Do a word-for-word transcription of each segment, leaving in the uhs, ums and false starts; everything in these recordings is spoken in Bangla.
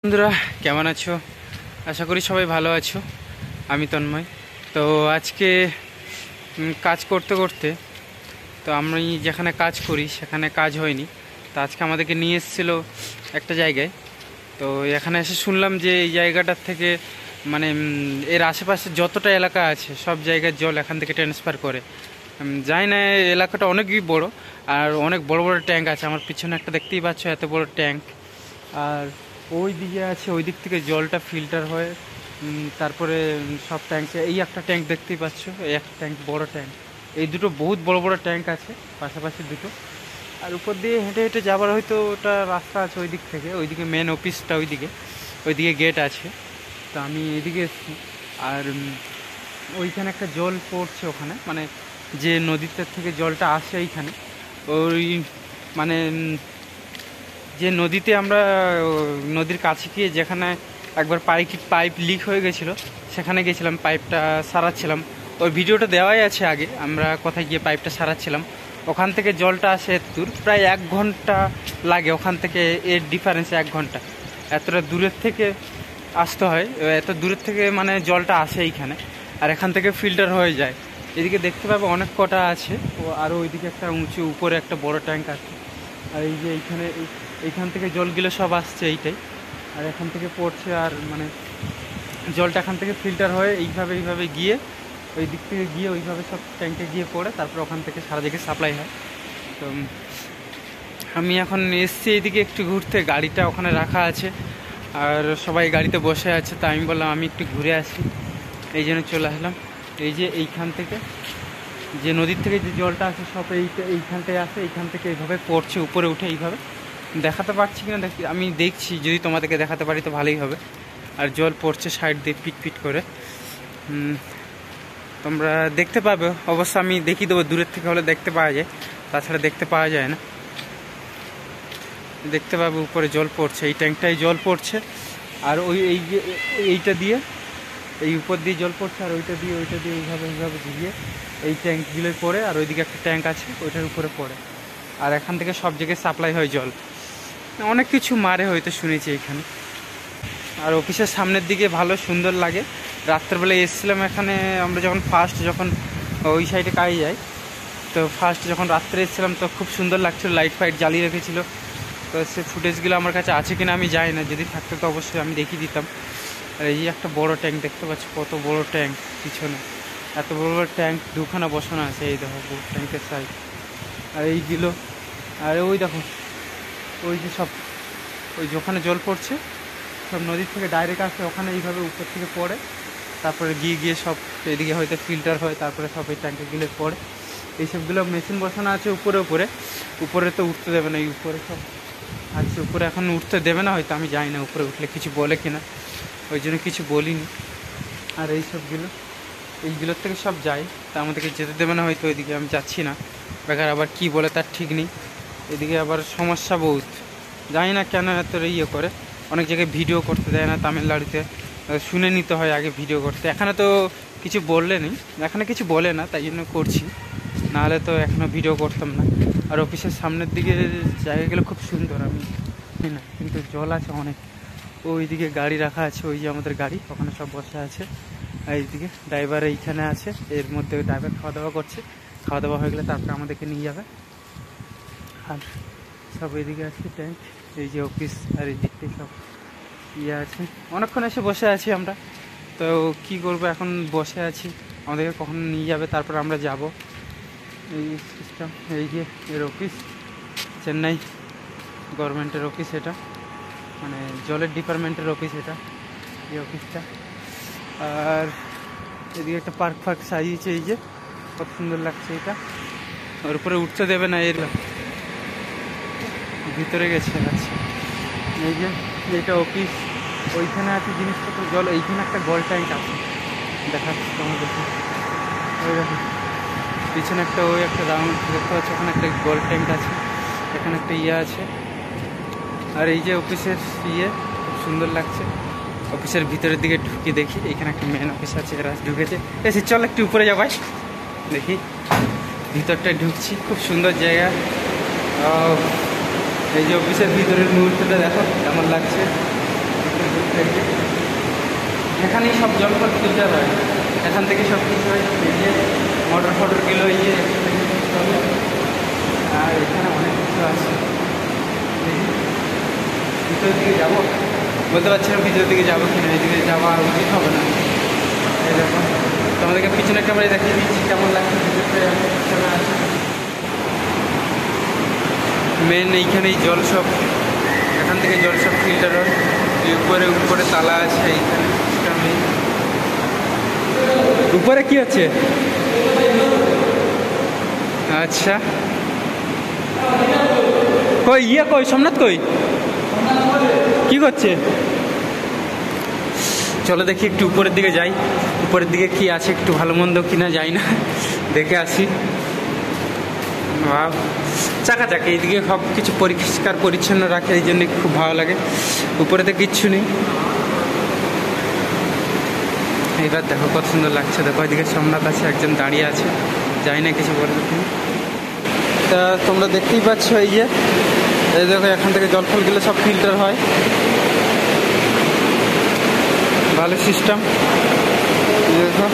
বন্ধুরা কেমন আছো? আশা করি সবাই ভালো আছো। আমি তন্ময়। তো আজকে কাজ করতে করতে তো আমি যেখানে কাজ করি সেখানে কাজ হয়নি। তো আজকে আমাদেরকে নিয়ে এসেছিলো একটা জায়গায়। তো এখানে এসে শুনলাম যে এই জায়গাটার থেকে মানে এর আশেপাশে যতটা এলাকা আছে সব জায়গার জল এখান থেকে ট্রান্সফার করে। জানি না, এলাকাটা অনেকই বড় আর অনেক বড় বড় ট্যাঙ্ক আছে। আমার পিছনে একটা দেখতেই পাচ্ছ, এত বড় ট্যাঙ্ক। আর ওই দিকে আছে, ওই দিক থেকে জলটা ফিল্টার হয়ে তারপরে সব ট্যাঙ্কে, এই একটা ট্যাঙ্ক দেখতেই পাচ্ছ, এই একটা ট্যাঙ্ক বড় ট্যাঙ্ক। এই দুটো বহুত বড় বড় ট্যাঙ্ক আছে পাশাপাশি দুটো। আর উপর দিয়ে হেঁটে হেঁটে যাবার হয়তো ওটা রাস্তা আছে ওই দিক থেকে, ওইদিকে মেন অফিসটা ওইদিকে, ওইদিকে গেট আছে। তো আমি এদিকে এসেছি। আর ওইখানে একটা জল পড়ছে ওখানে, মানে যে নদীতে থেকে জলটা আসে এইখানে, ওই মানে যে নদীতে আমরা নদীর কাছে গিয়ে যেখানে একবার পাইপ পাইপ লিক হয়ে গেছিলো সেখানে গেছিলাম, পাইপটা সারাচ্ছিলাম। ওই ভিডিওটা দেওয়াই আছে আগে, আমরা কোথায় গিয়ে পাইপটা সারাচ্ছিলাম। ওখান থেকে জলটা আসে এত দূর, প্রায় এক ঘন্টা লাগে ওখান থেকে, এর ডিফারেন্স এক ঘন্টা। এতটা দূরের থেকে আসতে হয়, এত দূরের থেকে মানে জলটা আসে এইখানে, আর এখান থেকে ফিল্টার হয়ে যায়। এদিকে দেখতে পাবে অনেক কটা আছে, ও আরও ওইদিকে একটা উঁচু উপরে একটা বড় ট্যাঙ্ক আছে। আর এই যে এইখানে এইখান থেকে জলগুলো সব আসছে এইটাই, আর এখান থেকে পড়ছে। আর মানে জলটা এখান থেকে ফিল্টার হয়ে এইভাবে এইভাবে গিয়ে ওই দিক থেকে গিয়ে ওইভাবে সব ট্যাঙ্কে গিয়ে পড়ে, তারপর ওখান থেকে সারা জায়গায় সাপ্লাই হয়। তো আমি এখন এসছি এইদিকে একটু ঘুরতে, গাড়িটা ওখানে রাখা আছে আর সবাই গাড়িতে বসে আছে। তা আমি বললাম আমি একটু ঘুরে আসি, এই জন্য চলে আসলাম। এই যে এইখান থেকে যে নদীর থেকে যে জলটা আসে সব এইটা এইখানটায় আসে, এইখান থেকে এইভাবে পড়ছে উপরে উঠে। এইভাবে দেখাতে পারছি কিনা দেখি, আমি দেখছি, যদি তোমাদেরকে দেখাতে পারি তো ভালোই হবে। আর জল পড়ছে সাইড দিয়ে পিট পিট করে, তোমরা দেখতে পাবে অবশ্য। আমি দেখিয়ে দেবো, দূরের থেকে হলে দেখতে পাওয়া যায়, তাছাড়া দেখতে পাওয়া যায় না। দেখতে পাবে উপরে জল পড়ছে, এই ট্যাঙ্কটায় জল পড়ছে। আর ওই এই যে এইটা দিয়ে এই উপর দিয়ে জল পড়ছে, আর ওইটা দিয়ে ওইটা দিয়ে এইভাবে এইভাবে দিয়ে এই ট্যাঙ্কগুলোয় পড়ে। আর ওইদিকে একটা ট্যাঙ্ক আছে, ওইটার উপরে পড়ে। আর এখান থেকে সব জায়গায় সাপ্লাই হয় জল। অনেক কিছু মারে হয়তো শুনেছি এখানে। আর অফিসের সামনের দিকে ভালো সুন্দর লাগে। রাত্রেবেলায় এসেছিলাম এখানে, আমরা যখন ফার্স্ট যখন ওই সাইডে কাজে যাই, তো ফার্স্ট যখন রাত্রে এসেছিলাম তো খুব সুন্দর লাগছিল, লাইট ফাইট জ্বালিয়ে রেখেছিলো। তো সে ফুটেজগুলো আমার কাছে আছে কিনা আমি জানি না, যদি থাকতো তো অবশ্যই আমি দেখিয়ে দিতাম। আর এই একটা বড় ট্যাঙ্ক দেখতে পাচ্ছি, কত বড় ট্যাঙ্ক পিছনে, এত বড় বড় ট্যাঙ্ক দুখানা বসানো আছে। এই দেখো ট্যাঙ্কের সাইড, আর এইগুলো, আর ওই দেখো ওই যে সব ওই যেখানে জল পড়ছে সব নদীর থেকে ডাইরেক্ট আসে ওখানে, এইভাবে উপর থেকে পড়ে, তারপরে গিয়ে গিয়ে সব এদিকে হয়তো ফিল্টার হয়, তারপরে সব এই ট্যাঙ্কে গিলে পড়ে। এইসবগুলো মেশিন বসানো আছে উপরে উপরে উপরে তো উঠতে দেবে না, এই উপরে সব আছে। উপরে এখন উঠতে দেবে না হয়তো, আমি জানি না উপরে উঠলে কিছু বলে কিনা, ওই জন্য কিছু বলিনি। আর এই সবগুলো এইগুলোর থেকে সব যায়, তা আমাদেরকে যেতে দেবে না হয়তো, ওইদিকে আমি যাচ্ছি না। বেকার আবার কি বলে তার ঠিক নেই। এদিকে আবার সমস্যা বহুত, জানি না কেন এত ইয়ে করে। অনেক জায়গায় ভিডিও করতে দেয় না, তামিলনাড়ুতে শুনে নিতে হয় আগে ভিডিও করতে। এখানে তো কিছু বললে নেই, এখানে কিছু বলে না, তাই জন্য করছি, নাহলে তো এখনও ভিডিও করতাম না। আর অফিসের সামনের দিকে জায়গাগুলো খুব সুন্দর, আমি না, কিন্তু জল আছে অনেক। ওইদিকে গাড়ি রাখা আছে, ওই যে আমাদের গাড়ি ওখানে সব বসে আছে। আর এইদিকে ড্রাইভার এইখানে আছে, এর মধ্যে ড্রাইভার খাওয়া দাওয়া করছে। খাওয়া দাওয়া হয়ে গেলে তারপরে আমাদেরকে নিয়ে যাবে। আর সব এইদিকে আছে ট্যাঙ্ক, এই যে অফিস, আর এই দিকটাই সব ইয়ে আছে। অনেকক্ষণ এসে বসে আছি আমরা, তো কি করব, এখন বসে আছি, আমাদেরকে কখন নিয়ে যাবে তারপর আমরা যাব। এই সিস্টেম, এই যে এর অফিস, চেন্নাই গভর্নমেন্টের অফিস, এটা মানে জলের ডিপার্টমেন্টের অফিস এটা, এই অফিসটা। আর এদিকে একটা পার্ক ফার্ক সাজিয়েছে, এই যে কত সুন্দর লাগছে এটা। ওর উপরে উঠতে দেবে না, এর ভিতরে গেছে। আচ্ছা, এই যে এইটা অফিস, ওইখানে আছে জিনিসপত্র জল। এইখানে একটা গোল ট্যাঙ্ক আছে, দেখাচ্ছি তোমাদেরকে। ওই দেখো পিছনে একটা, ওই একটা রাউন্ড দেখতে পাচ্ছি, ওখানে একটা গোল ট্যাঙ্ক আছে, এখানে একটা ইয়ে আছে। আর এই যে অফিসের ইয়ে খুব সুন্দর লাগছে। অফিসের ভিতরের দিকে ঢুকে দেখি, এখানে একটা মেন অফিস আছে, এরা ঢুকেছে। এসে চল একটু উপরে যাবাই, দেখি ভিতরটায় ঢুকছি, খুব সুন্দর জায়গা। এই যে অফিসের ভিতরের মুহূর্তটা দেখো কেমন লাগছে, দেখতে এখানেই সব জল ফল ফিল্টার হয়, এখান থেকে সব কিছু হয়। এই যে মোটর ফটরগুলো এই যে চলে, আর এখানে অনেক কিছু আছে। ভিতরের দিকে যাবো, বলতে পারছি না ভিতরের দিকে যাবো কিনা, এইদিকে যাওয়া উচিত হবে না। এই দেখো তোমাদেরকে পিছনে ক্যামেরায় দেখিয়ে দিচ্ছি কেমন লাগছে ভিতরে আছে। মেন এইখানেই জল সব, এখান থেকে জল সব ফিল্টার হয়। উপরে উপরে তালা আছে এইখানে। উপরে কি আছে? আচ্ছা কই ইয়ে কই সোমনাথ কই কি করছে? চলো দেখি একটু উপরের দিকে যাই, উপরের দিকে কি আছে একটু ভালো মন্দ কিনা যাই না, দেখে আসি। বাহ চাকা চাকা এইদিকে সব কিছু পরিষ্কার পরিচ্ছন্ন রাখে, এই জন্য খুব ভালো লাগে। উপরেতে কিচ্ছু নেই। এইবার দেখো কত সুন্দর লাগছে, দেখো এদিকে সোমনাথ আছে, একজন দাঁড়িয়ে আছে, যাই না কিছু বলবে তুমি। তা তোমরা দেখতেই পাচ্ছ এই যে এই দেখো এখান থেকে জল ফলগুলো সব ফিল্টার হয়, ভালো সিস্টেম। দেখো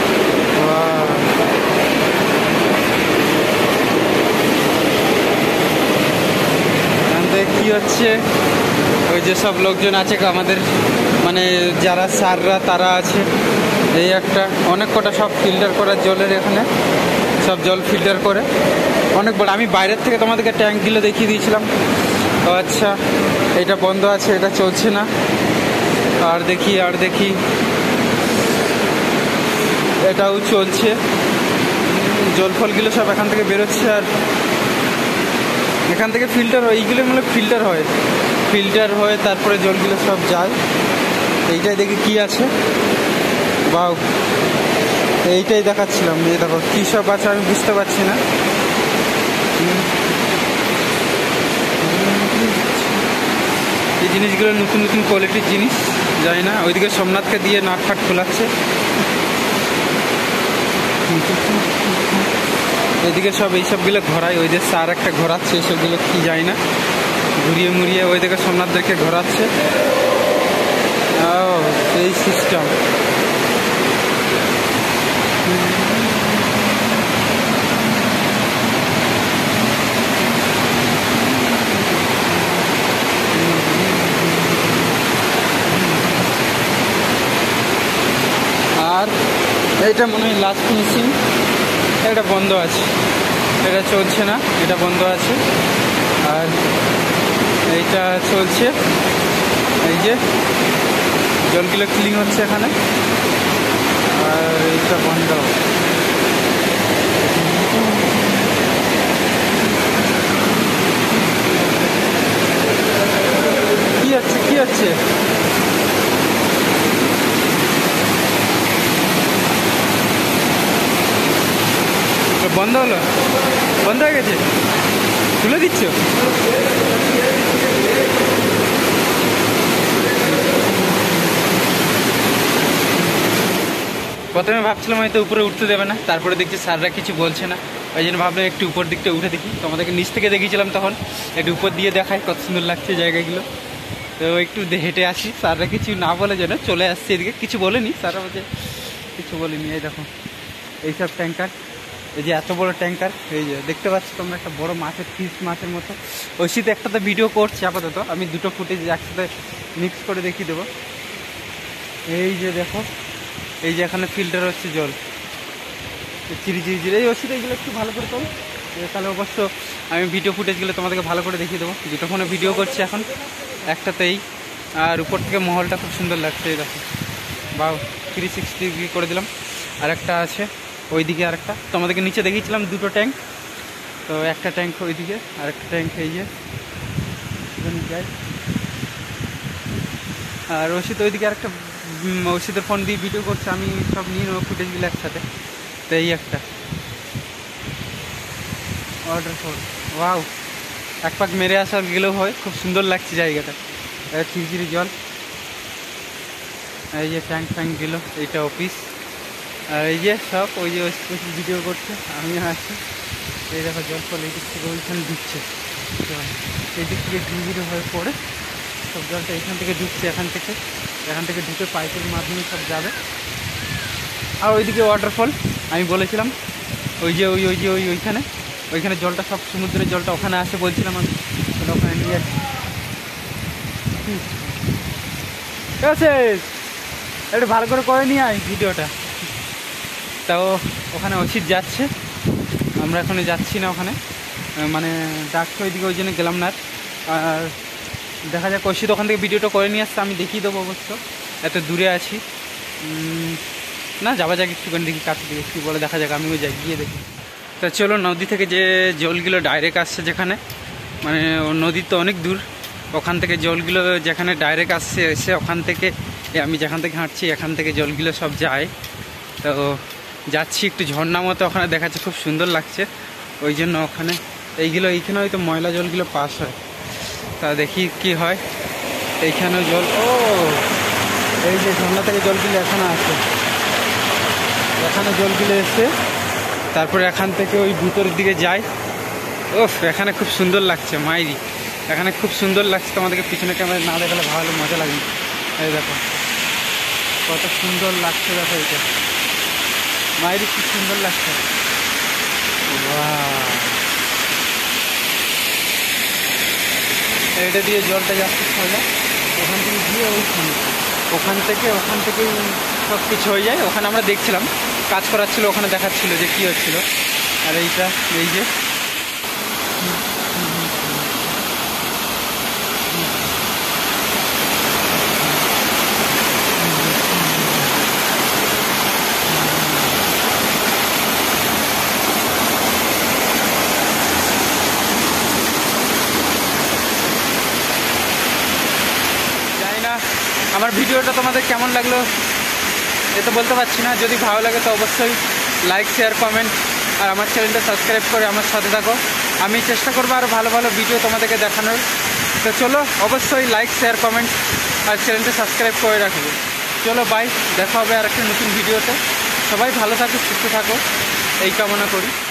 কি হচ্ছে, ওই যে সব লোকজন আছে আমাদের মানে যারা স্যাররা তারা আছে, এই একটা অনেক কটা সব ফিল্টার করার জলের, এখানে সব জল ফিল্টার করে অনেক বড়। আমি বাইরের থেকে তোমাদেরকে ট্যাঙ্কগুলো দেখিয়ে দিয়েছিলাম। তো আচ্ছা এটা বন্ধ আছে, এটা চলছে না। আর দেখি আর দেখি এটাও চলছে, জল ফলগুলো সব এখান থেকে বেরোচ্ছে। আর এখান থেকে ফিল্টার হয়, এইগুলো মানে ফিল্টার হয়, ফিল্টার হয়ে তারপরে জলগুলো সব যায়। এইটাই দেখি কি আছে, বা এইটাই দেখাচ্ছিলাম। এই দেখো কী সব আছে আমি বুঝতে পারছি না। এই জিনিসগুলো নতুন নতুন কোয়ালিটির জিনিস, যাই না। ওইদিকে সোমনাথকে দিয়ে নাট ফাট খোলাচ্ছে। এদিকে সব এইসবগুলো ঘোরায়, ওই যে স্যার একটা ঘোরাচ্ছে, এইসবগুলো কি যায় না, ঘুরিয়ে মুড়িয়ে ওই দিকে সোমনাথদেরকে ঘোরাচ্ছে। ও এই সিস্টেম। আর এইটা মনে হয় লাস্ট ফিনিশিং, এটা বন্ধ আছে, এটা চলছে না, এটা বন্ধ আছে। আর এইটা চলছে, এই যে জলগুলো ক্লিন হচ্ছে এখানে। আর এইটা বন্ধ। কি হচ্ছে কি হচ্ছে? বন্ধ হলো, বন্ধ হয়ে গেছে, খুলে দিচ্ছ? প্রথমে ভাবছিলাম হয়তো উপরে উঠতে দেবে না, তারপরে দেখছি স্যাররা কিছু বলছে না, ওই জন্য ভাবলাম একটু উপর দিকটা উঠে দেখি। তোমাদেরকে নিচ থেকে দেখিয়েছিলাম তখন, একটু উপর দিয়ে দেখায় কত সুন্দর লাগছে জায়গাগুলো। তো একটু হেঁটে আসি, স্যাররা কিছু না বলে যেন চলে আসছে এদিকে, কিছু বলেনি স্যাররা, বলছে কিছু বলেনি। এই দেখো এইসব ট্যাঙ্কার, এই যে এত বড় ট্যাঙ্কার, এই যে দেখতে পাচ্ছ তোমরা একটা বড় মাছের ফিস মাছের মতো। ওই শীতে একটাতে ভিডিও করছি আপাতত, আমি দুটো ফুটেজ একসাথে মিক্স করে দেখিয়ে দেবো। এই যে দেখো, এই যে এখানে ফিল্টার হচ্ছে জল, চিরি চিরি চিরি। এই ওষুধ এইগুলো একটু ভালো করে করো, তাহলে অবশ্য আমি ভিডিও ফুটেজগুলো তোমাদেরকে ভালো করে দেখিয়ে দেবো। দুটো ফোনে ভিডিও করছি এখন, একটাতেই। আর উপর থেকে মহলটা খুব সুন্দর লাগছে, এই দেখো বা থ্রি সিক্সটি ডিগ্রি করে দিলাম। আর একটা আছে ওইদিকে, আর একটা তোমাদেরকে নিচে দেখিয়েছিলাম দুটো ট্যাঙ্ক। তো একটা ট্যাঙ্ক ওইদিকে, আর একটা ট্যাঙ্ক এই যে যাই। আর ওষুধ ওইদিকে আরেকটা ওষুধের ফোন দিয়ে ভিডিও করছে, আমি সব নিয়ে নেবো ফুটেজগুলো একসাথে। তো এই একটা অর্ডার ফোর, ওয়াও, এক পাক মেরে আসার গেলেও হয়, খুব সুন্দর লাগছে জায়গাটা। ঝিরঝিরি জল, এই যে ট্যাঙ্ক ফ্যাঙ্ক গেল, এইটা অফিস। আর এই যে সব ওই যে ভিডিও করছে, আমিও আছি। এই দেখো জল ফল এই দিক থেকে ওইখানে দিচ্ছে, এই দিক থেকে ঝিরঝিরি হয়ে পড়ে সব জলটা এখান থেকে ঢুকছে, এখান থেকে এখান থেকে ঢুকে পাইপের মাধ্যমে সব যাবে। আর ওইদিকে ওয়াটারফল আমি বলেছিলাম, ওই যে ওই ওই যে ওই ওইখানে ওইখানে জলটা সব সমুদ্রের জলটা ওখানে আসে বলছিলাম আমি, ওখানে নিয়ে যাচ্ছি। ঠিক আছে, একটু ভালো করে করে নিয়ে আয় ভিডিওটা। তাও ওখানে অসিত যাচ্ছে, আমরা এখনো যাচ্ছি না ওখানে, মানে ডাকছে ওইদিকে, ওই জন্য গেলাম না। আর দেখা যাক অসিত ওখান থেকে ভিডিওটা করে নিয়ে আসছে, আমি দেখিয়ে দেবো অবশ্য, এত দূরে আছি না, যাওয়া যাক একটুখানি দেখি কাছে দিকে কী বলে, দেখা যাক আমিও যাই গিয়ে দেখি। তা চলো, নদী থেকে যে জলগুলো ডাইরেক্ট আসছে যেখানে, মানে নদী তো অনেক দূর, ওখান থেকে জলগুলো যেখানে ডাইরেক্ট আসছে এসে ওখান থেকে আমি যেখান থেকে হাঁটছি এখান থেকে জলগুলো সব যায়। তো যাচ্ছি একটু ঝর্ণা মতো, ওখানে দেখাচ্ছে খুব সুন্দর লাগছে, ওই জন্য ওখানে এইগুলো এইখানে হয়তো ময়লা জলগুলো পাস হয়, তা দেখি কি হয়। এইখানেও জল, ও এই যে ঝর্ণা থেকে জলগুলো এখানে আসে, এখানে জলগুলো এসে তারপরে এখান থেকে ওই ভিতরের দিকে যায়। ওফ, এখানে খুব সুন্দর লাগছে মাইরি, এখানে খুব সুন্দর লাগছে, তোমাদেরকে পিছনে ক্যামেরা না দেখালে ভালো মজা লাগবে। এই দেখো কত সুন্দর লাগছে, দেখো এটা মাইরি খুব সুন্দর লাগছে। এটা দিয়ে জলটা যাচ্ছে ছয়লা, ওখান থেকে গিয়ে ওইখানে ওখান থেকে ওখান থেকে সব কিছু হয়ে যায়। ওখানে আমরা দেখছিলাম, কাজ করাচ্ছিল, ওখানে দেখাচ্ছিল যে কী হচ্ছিল। আর এইটা এই যে আমার ভিডিওটা তোমাদের কেমন লাগলো এ তো বলতে পারছি না। যদি ভালো লাগে তো অবশ্যই লাইক, শেয়ার, কমেন্ট, আর আমার চ্যানেলটা সাবস্ক্রাইব করে আমার সাথে থাকো। আমি চেষ্টা করবো আরও ভালো ভালো ভিডিও তোমাদেরকে দেখানোর। তো চলো, অবশ্যই লাইক, শেয়ার, কমেন্ট আর চ্যানেলটা সাবস্ক্রাইব করে রাখবো। চলো বাই, দেখা হবে আর একটা নতুন ভিডিওতে। সবাই ভালো থাকো, সুস্থ থাকো, এই কামনা করি।